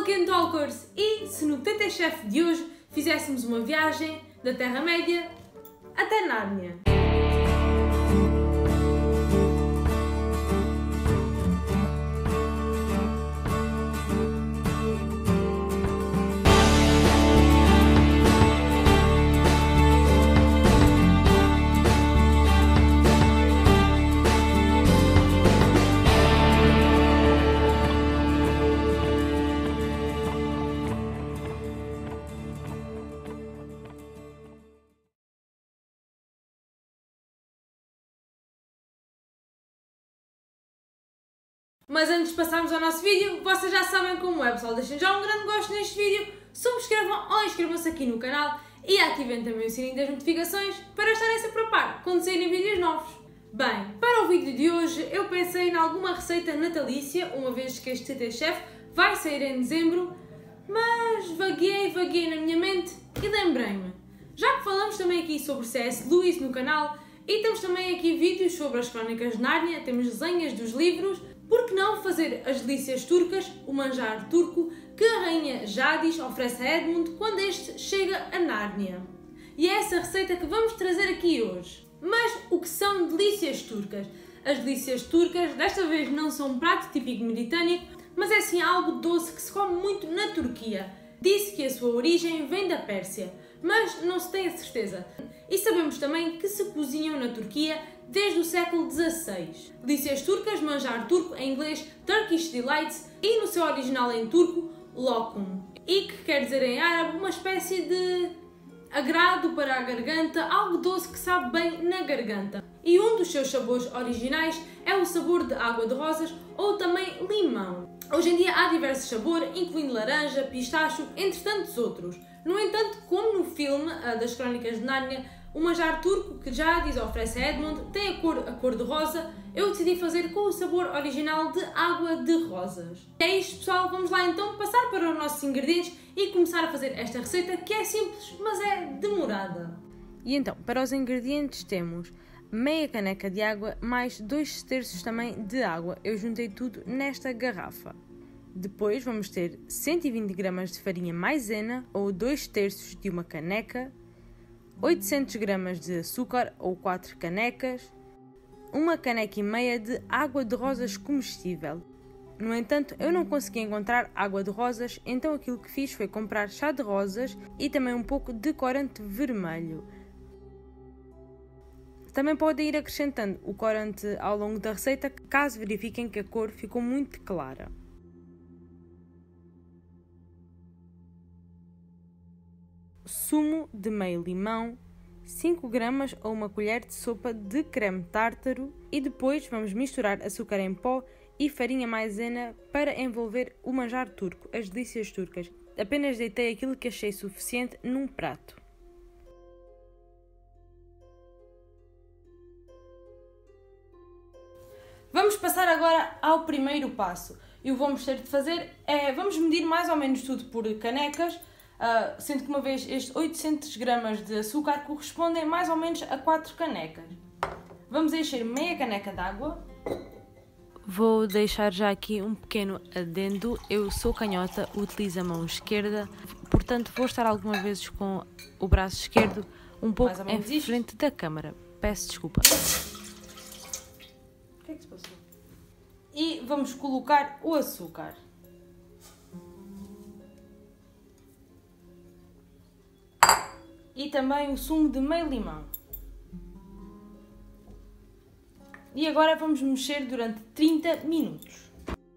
Tolkien Talkers, e se no TT Chef de hoje fizéssemos uma viagem da Terra-média até Nárnia? Mas antes de passarmos ao nosso vídeo, vocês já sabem como é, pessoal. Deixem já um grande gosto neste vídeo, subscrevam ou inscrevam-se aqui no canal e ativem também o sininho das notificações para estarem sempre a par quando saírem vídeos novos. Bem, para o vídeo de hoje eu pensei em alguma receita natalícia, uma vez que este TT Chef vai sair em dezembro, mas vagueei na minha mente e lembrei-me. Já que falamos também aqui sobre C.S. Lewis no canal e temos também aqui vídeos sobre as Crónicas de Nárnia, temos resenhas dos livros, por que não fazer as delícias turcas, o manjar turco, que a rainha Jadis oferece a Edmund quando este chega a Nárnia? E é essa receita que vamos trazer aqui hoje. Mas o que são delícias turcas? As delícias turcas desta vez não são um prato típico mediterrâneo, mas é sim algo doce que se come muito na Turquia. Disse que a sua origem vem da Pérsia, mas não se tem a certeza. E sabemos também que se cozinham na Turquia desde o século XVI. Delícias turcas, manjar turco, em inglês Turkish Delights, e no seu original em turco, lokum. E que quer dizer em árabe uma espécie de agrado para a garganta, algo doce que sabe bem na garganta. E um dos seus sabores originais é o sabor de água de rosas ou também limão. Hoje em dia há diversos sabores, incluindo laranja, pistacho, entre tantos outros. No entanto, como no filme das Crónicas de Nárnia, o manjar turco que Jadis oferece a Edmund tem a cor de rosa, eu decidi fazer com o sabor original de água de rosas. É isto, pessoal, vamos lá então passar para os nossos ingredientes e começar a fazer esta receita que é simples, mas é demorada. E então, para os ingredientes temos meia caneca de água mais 2/3 também de água. Eu juntei tudo nesta garrafa. Depois vamos ter 120 gramas de farinha maisena ou 2/3 de uma caneca, 800 gramas de açúcar ou 4 canecas, uma caneca e meia de água de rosas comestível. No entanto, eu não consegui encontrar água de rosas, então aquilo que fiz foi comprar chá de rosas e também um pouco de corante vermelho. Também podem ir acrescentando o corante ao longo da receita, caso verifiquem que a cor ficou muito clara. Sumo de meio limão, 5 gramas ou uma colher de sopa de creme tártaro e depois vamos misturar açúcar em pó e farinha maisena para envolver o manjar turco, as delícias turcas. Apenas deitei aquilo que achei suficiente num prato. Vamos passar agora ao primeiro passo. E o que vamos ter de fazer é, vamos medir mais ou menos tudo por canecas, sendo que uma vez estes 800 gramas de açúcar correspondem mais ou menos a 4 canecas. Vamos encher meia caneca de água. Vou deixar já aqui um pequeno adendo. Eu sou canhota, utilizo a mão esquerda, portanto vou estar algumas vezes com o braço esquerdo um pouco em frente da câmara. Peço desculpa. O que é que se passou? E vamos colocar o açúcar. E também o sumo de meio limão. E agora vamos mexer durante 30 minutos.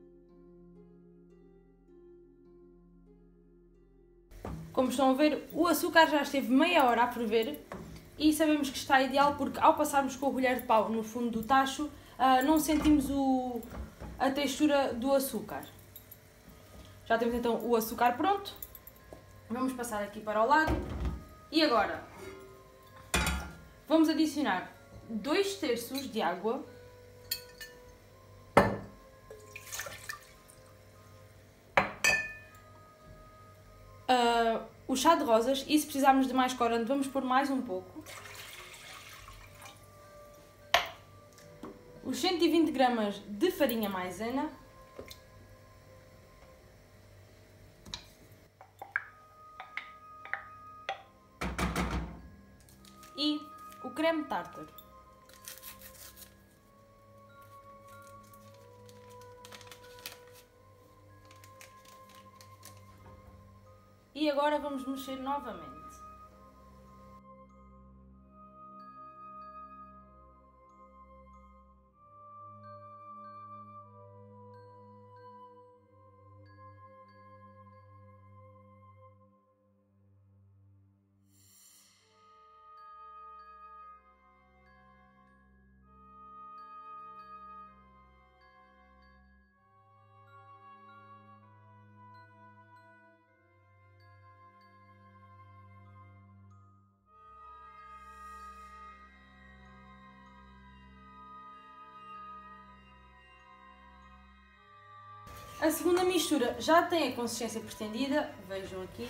Como estão a ver, o açúcar já esteve meia hora a ferver e sabemos que está ideal porque ao passarmos com a colher de pau no fundo do tacho, não sentimos a textura do açúcar. Já temos então o açúcar pronto. Vamos passar aqui para o lado. E agora vamos adicionar 2/3 de água, o chá de rosas, e se precisarmos de mais corante vamos pôr mais um pouco, os 120 gramas de farinha maisena, e o creme tártaro. E agora vamos mexer novamente. A segunda mistura já tem a consistência pretendida, vejam aqui.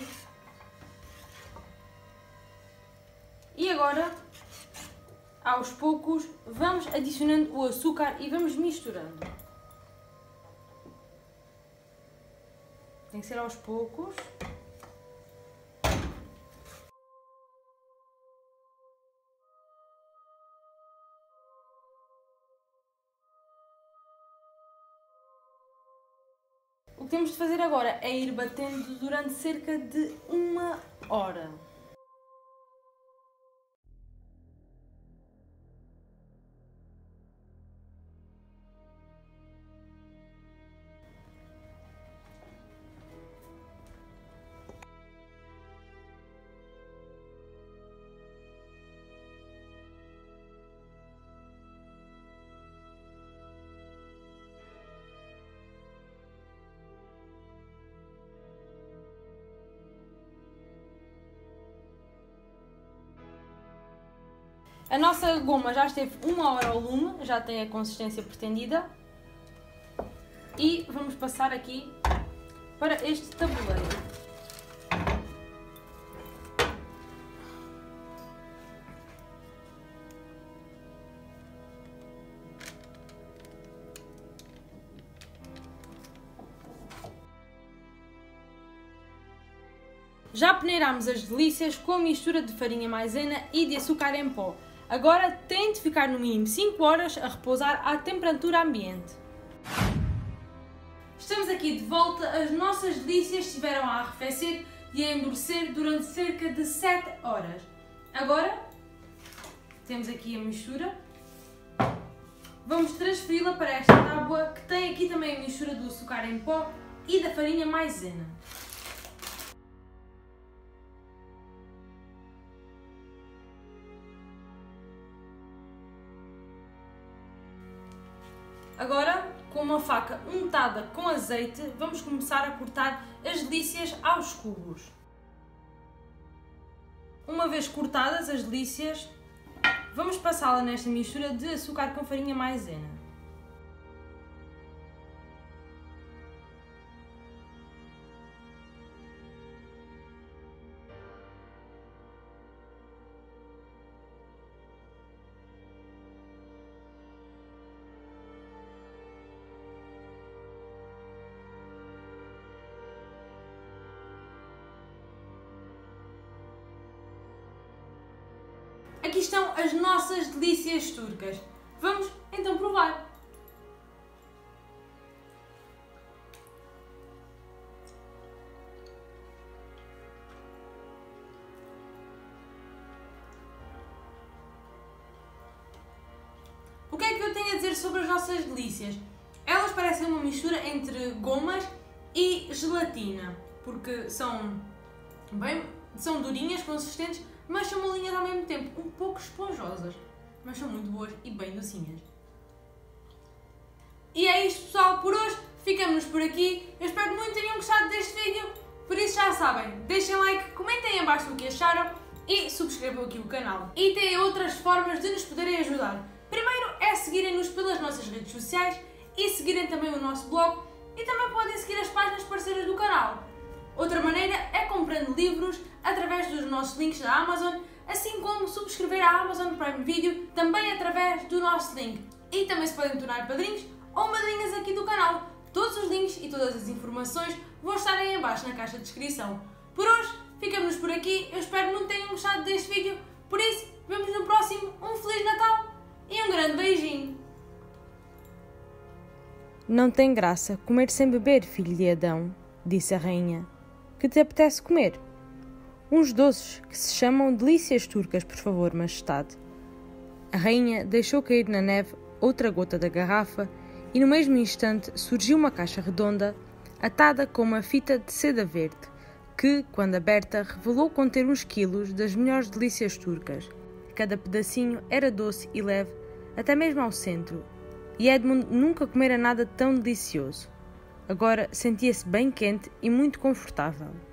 E agora, aos poucos, vamos adicionando o açúcar e vamos misturando. Tem que ser aos poucos. O que temos de fazer agora é ir batendo durante cerca de 1 hora. A nossa goma já esteve 1 hora ao lume, já tem a consistência pretendida. E vamos passar aqui para este tabuleiro. Já peneirámos as delícias com a mistura de farinha maisena e de açúcar em pó. Agora tem de ficar no mínimo 5 horas a repousar à temperatura ambiente. Estamos aqui de volta, as nossas delícias estiveram a arrefecer e a endurecer durante cerca de 7 horas. Agora temos aqui a mistura. Vamos transferi-la para esta tábua que tem aqui também a mistura do açúcar em pó e da farinha maisena. Agora, com uma faca untada com azeite, vamos começar a cortar as delícias aos cubos. Uma vez cortadas as delícias, vamos passá-la nesta mistura de açúcar com farinha maisena. Aqui estão as nossas delícias turcas. Vamos então provar. O que é que eu tenho a dizer sobre as nossas delícias? Elas parecem uma mistura entre gomas e gelatina, porque são durinhas, consistentes, mas são molinhas ao mesmo tempo, um pouco esponjosas, mas são muito boas e bem docinhas. E é isto, pessoal, por hoje. Ficamos por aqui. Eu espero muito que tenham gostado deste vídeo. Por isso já sabem, deixem like, comentem em baixo o que acharam e subscrevam aqui o canal. E têm outras formas de nos poderem ajudar. Primeiro é seguirem-nos pelas nossas redes sociais e seguirem também o nosso blog e também podem seguir as páginas parceiras do canal. Outra maneira é comprando livros através dos nossos links da Amazon, assim como subscrever a Amazon Prime Video também através do nosso link. E também se podem tornar padrinhos ou madrinhas aqui do canal. Todos os links e todas as informações vão estar aí em baixo na caixa de descrição. Por hoje, ficamos por aqui. Eu espero muito que tenham gostado deste vídeo. Por isso, Vemos no próximo. Um Feliz Natal e um grande beijinho. Não tem graça comer sem beber, filho de Adão, disse a rainha. Que te apetece comer? Uns doces que se chamam delícias turcas, por favor, majestade. A rainha deixou cair na neve outra gota da garrafa e no mesmo instante surgiu uma caixa redonda atada com uma fita de seda verde que, quando aberta, revelou conter uns quilos das melhores delícias turcas. Cada pedacinho era doce e leve, até mesmo ao centro, e Edmund nunca comera nada tão delicioso. Agora sentia-se bem quente e muito confortável.